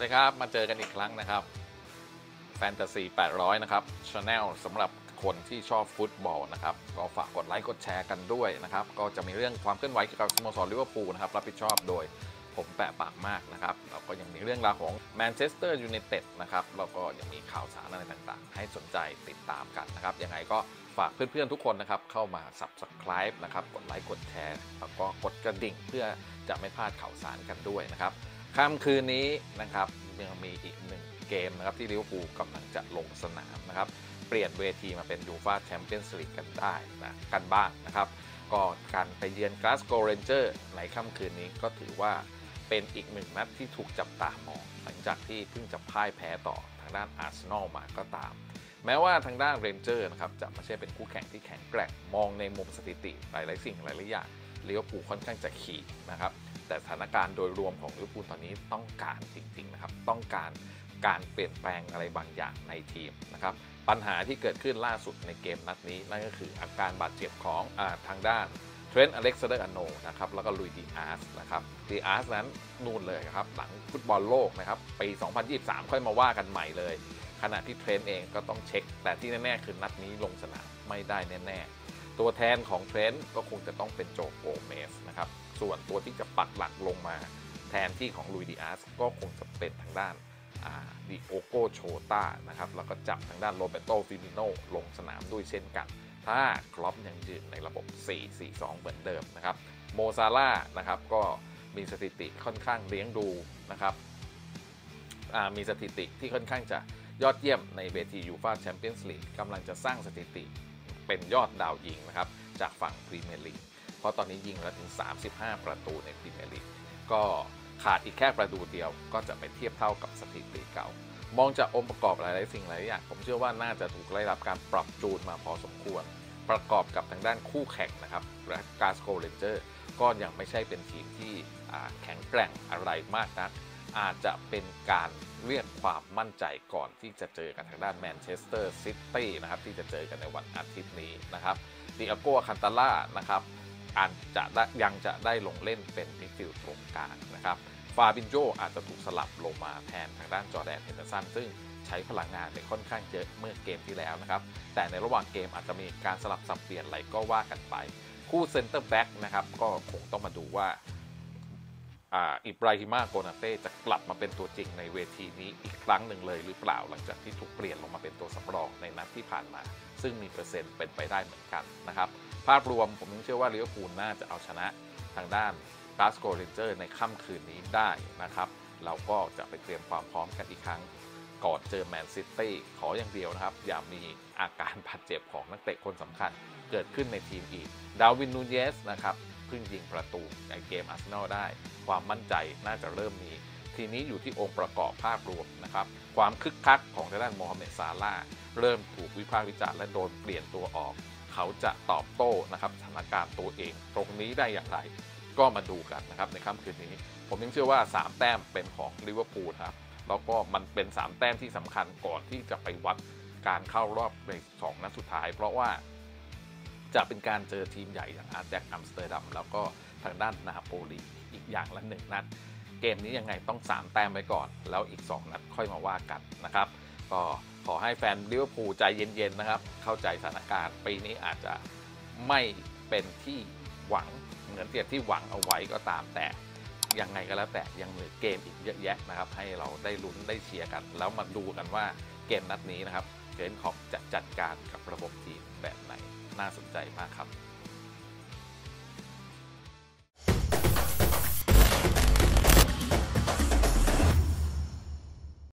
ดีครับมาเจอกันอีกครั้งนะครับแฟนตาซี800นะครับช anel สำหรับคนที่ชอบฟุตบอลนะครับก็ฝากกดไลค์กดแชร์กันด้วยนะครับก็จะมีเรื่องความเคลื่อนไหวเกี่ยวกับสโมสรลิเวอร์พูลนะครับรับผิดชอบโดยผมแปะปากมากนะครับแล้วก็ยังมีเรื่องราวของแมนเชสเตอร์ยูไนเต็ดนะครับแล้วก็ยังมีข่าวสารอะไรต่างๆให้สนใจติดตามกันนะครับยังไงก็ฝากเพื่อนๆทุกคนนะครับเข้ามา Subscribe นะครับกดไลค์กดแชร์แล้วก็กดกระดิ่งเพื่อจะไม่พลาดข่าวสารกันด้วยนะครับค่ำคืนนี้นะครับยังมีอีกหนึ่งเกมนะครับที่ลิเวอร์พูลกำลังจะลงสนามนะครับเปลี่ยนเวทีมาเป็นยูฟ่าแชมเปี้ยนส์ลีกกันได้นะกันบ้างนะครับก็การไปเยือนกลาสโกว์เรนเจอร์ในค่ำคืนนี้ก็ถือว่าเป็นอีกหนึ่งนัดที่ถูกจับตามองหลังจากที่เพิ่งจะพ่ายแพ้ต่อทางด้านอาร์เซนอลมาก็ตามแม้ว่าทางด้านเรนเจอร์นะครับจะไม่ใช่เป็นคู่แข่งที่แข็งแกร่งมองในมุมสถิติหลายๆสิ่งหลายๆอย่างลิเวอร์พูลค่อนข้างจะขี่นะครับแต่สถานการณ์โดยรวมของลิเวอร์พูลตอนนี้ต้องการจริงๆนะครับต้องการเปลี่ยนแปลงอะไรบางอย่างในทีมนะครับปัญหาที่เกิดขึ้นล่าสุดในเกมนัดนี้นั่นก็คืออาการบาดเจ็บของทางด้านเทรนต์ อเล็กซานเดอร์ อาร์โนลด์นะครับแล้วก็ลุยดีอาร์สนะครับดีอาร์สนั้นนู่นเลยครับหลังฟุตบอลโลกนะครับปี 2023 ค่อยมาว่ากันใหม่เลยขณะที่เทรนต์เองก็ต้องเช็คแต่ที่แน่ๆคือนัดนี้ลงสนามไม่ได้แน่ๆตัวแทนของเทรนต์ก็คงจะต้องเป็นโจโกเมสนะครับส่วนตัวที่จะปักหลักลงมาแทนที่ของลุยดีอาร์สก็คงจะเป็นทางด้านดิโอโกโชตานะครับแล้วก็จับทางด้านโรเบโตฟิมิโนลงสนามด้วยเช่นกันถ้าคล็อปยังยืนในระบบ 4-4-2 เหมือนเดิมนะครับโมซาร่านะครับก็มีสถิติค่อนข้างเลี้ยงดูนะครับมีสถิติที่ค่อนข้างจะยอดเยี่ยมในเวทียูฟ่าแชมเปี้ยนส์ลีกกำลังจะสร้างสถิติเป็นยอดดาวยิงนะครับจากฝั่งพรีเมียร์ลีกเพราะตอนนี้ยิงแล้วถึง35 ประตูในพรีเมียร์ลีกก็ขาดอีกแค่ประตูเดียวก็จะไปเทียบเท่ากับสถิติเก่ามองจากองค์ประกอบหลายๆสิ่งหลายอย่างผมเชื่อว่าน่าจะถูกได้รับการปรับจูนมาพอสมควรประกอบกับทางด้านคู่แข่งนะครับและกลาสโกว์เรนเจอร์ก็ยังไม่ใช่เป็นทีมที่แข็งแกร่งอะไรมากนักอาจจะเป็นการเรียกความมั่นใจก่อนที่จะเจอกันทางด้านแมนเชสเตอร์ซิตี้นะครับที่จะเจอกันในวันอาทิตย์นี้นะครับดิอาโกคันตาล่านะครับยังจะได้ลงเล่นเป็นมิดฟิลด์ตรงกลางนะครับฟาบินโญอาจจะถูกสลับลงมาแทนทางด้านจอร์แดน เฮนเดอร์สันซึ่งใช้พลังงานไปค่อนข้างเยอะเมื่อเกมที่แล้วนะครับแต่ในระหว่างเกมอาจจะมีการสลับสับเปลี่ยนอะไรก็ว่ากันไปคู่เซนเตอร์แบ็กนะครับก็คงต้องมาดูว่าอิบราฮิมา โกนาเต้จะกลับมาเป็นตัวจริงในเวทีนี้อีกครั้งหนึ่งเลยหรือเปล่าหลังจากที่ถูกเปลี่ยนลงมาเป็นตัวสำรองในนัดที่ผ่านมาซึ่งมีเปอร์เซ็นต์เป็นไปได้เหมือนกันนะครับภาพรวมผมเชื่อว่าลิเวอร์พูลน่าจะเอาชนะทางด้านกลาสโกว์เรนเจอร์ในค่ำคืนนี้ได้นะครับเราก็จะไปเตรียมความพร้อมกันอีกครั้งก่อนเจอแมนซิตี้ขออย่างเดียวนะครับอย่ามีอาการบาดเจ็บของนักเตะคนสำคัญเกิดขึ้นในทีมอีกดาร์วิน นูเยสนะครับเพิ่งยิงประตูในเกมอาร์เซนอลได้ความมั่นใจน่าจะเริ่มมีทีนี้อยู่ที่องค์ประกอบภาพรวมนะครับความคึกคักของทางด้านโมฮัมเหม็ด ซาลาห์เริ่มถูกวิพากษ์วิจารณ์และโดนเปลี่ยนตัวออกเขาจะตอบโต้นะครับสถานการณ์ตัวเองตรงนี้ได้อย่างไรก็มาดูกันนะครับในค่ำคืนนี้ผมยังเชื่อว่า3แต้มเป็นของลิเวอร์พูลครับแล้วก็มันเป็น3แต้มที่สำคัญก่อนที่จะไปวัดการเข้ารอบใน2นัดสุดท้ายเพราะว่าจะเป็นการเจอทีมใหญ่อย่างอาร์แจ็ค อัมสเตอร์ดัมแล้วก็ทางด้านนาโปลีอีกอย่างละ1นัดเกมนี้ยังไงต้อง3แต้มไปก่อนแล้วอีก2นัดค่อยมาว่ากันนะครับก็ขอให้แฟนลิเวอร์พูลใจเย็นๆนะครับเข้าใจสถานการณ์ปีนี้อาจจะไม่เป็นที่หวังเหมือนที่หวังเอาไว้ก็ตามแต่ยังไงก็แล้วแต่ยังเหลือเกมอีกเยอะแยะนะครับให้เราได้ลุ้นได้เชียร์กันแล้วมาดูกันว่าเกมนัดนี้นะครับเจอร์เก้น คล็อปจะจัดการกับระบบทีมแบบไหนน่าสนใจมากครับ